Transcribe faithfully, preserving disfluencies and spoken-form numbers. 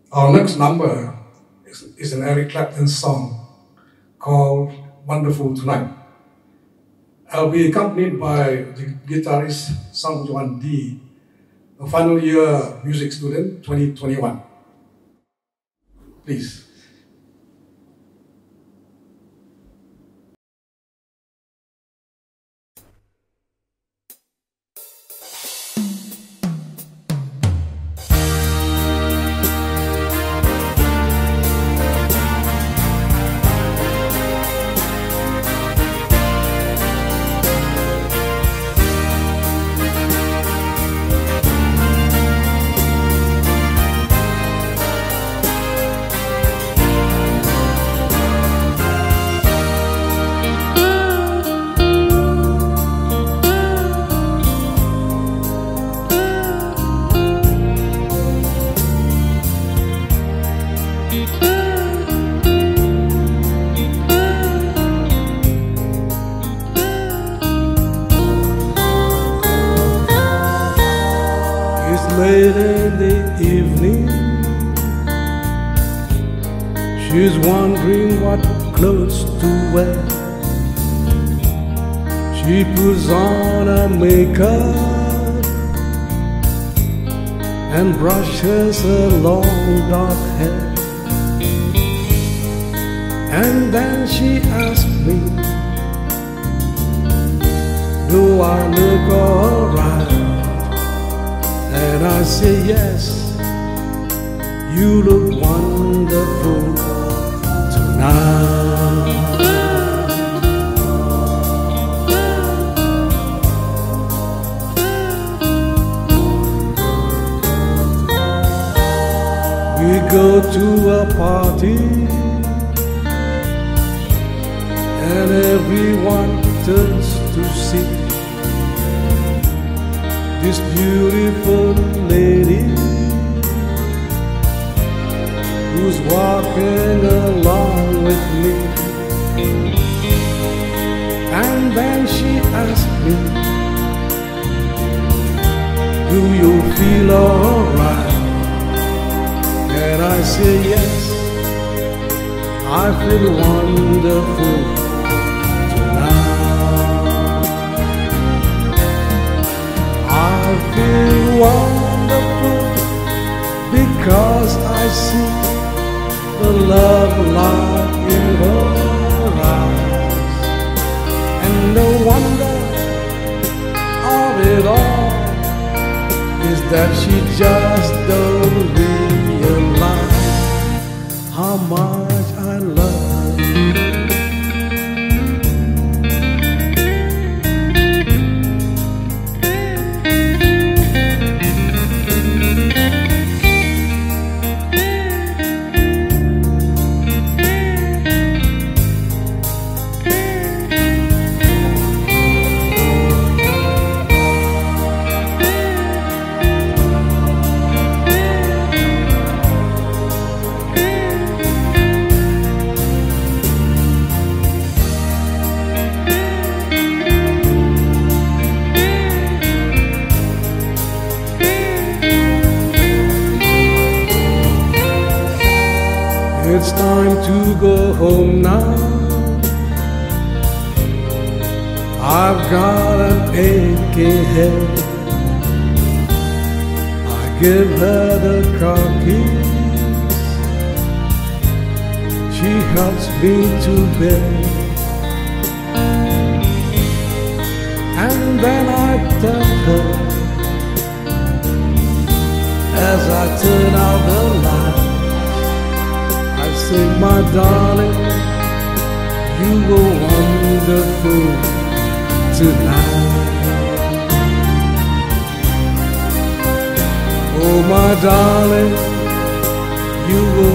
Our next number is, is an Eric Clapton song called Wonderful Tonight. I'll be accompanied by the guitarist Sang Joan D, a final year music student, twenty twenty-one. Please. Late in the evening, she's wondering what clothes to wear. She puts on her makeup and brushes her long dark hair, and then she asks me, do I look alright? And I say yes, you look wonderful tonight. We go to a party and everyone turns to see this beautiful lady who's walking along with me. And then she asked me, do you feel alright? And I say yes, I feel wonderful. I feel wonderful because I see the love light in her eyes, and the wonder of it all is that she just don't realize how much I love her. It's time to go home now. I've got an aching head. I give her the car keys. She helps me to bed, and then I tell her, as I turn out the light, I say, my darling, you were wonderful tonight. Oh, my darling, you were